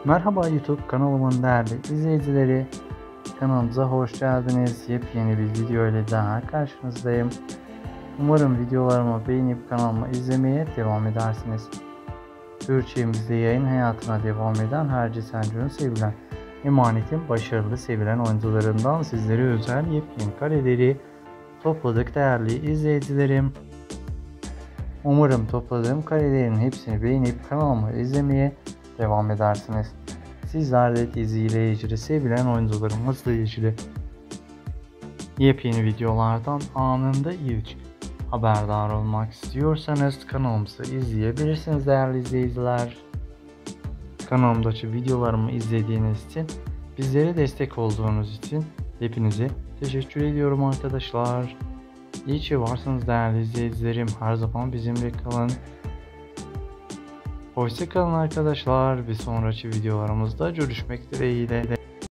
Merhaba YouTube kanalımın değerli izleyicileri. Kanalımıza hoş geldiniz. Yepyeni bir video ile daha karşınızdayım. Umarım videolarımı beğenip kanalıma izlemeye devam edersiniz. Türkçemizde yayın hayatına devam eden Hercai Sancı'nın sevilen Emanet'in başarılı sevilen oyuncularından sizlere özel yepyeni kareleri topladık değerli izleyicilerim. Umarım topladığım karelerin hepsini beğenip kanalıma izlemeye devam edersiniz. Sizler de diziyle ilgili sevilen oyuncularımızla ilgili yepyeni videolardan anında ilk haberdar olmak istiyorsanız kanalımızı izleyebilirsiniz değerli izleyiciler. Kanalımdaki videolarımı izlediğiniz için, bizlere destek olduğunuz için hepinize teşekkür ediyorum arkadaşlar. İyi ki varsınız değerli izleyicilerim. Her zaman bizimle kalın. Hoşça kalın arkadaşlar. Bir sonraki videolarımızda görüşmek dileğiyle.